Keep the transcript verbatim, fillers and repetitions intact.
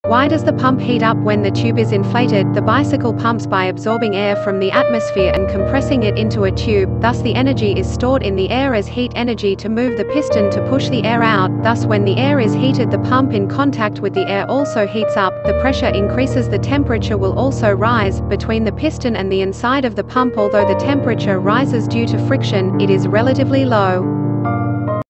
Why does the pump heat up when the tube is inflated? The bicycle pumps by absorbing air from the atmosphere and compressing it into a tube, thus the energy is stored in the air as heat energy to move the piston to push the air out. Thus when the air is heated, the pump in contact with the air also heats up, the pressure increases, the temperature will also rise. Between the piston and the inside of the pump, although the temperature rises due to friction, it is relatively low.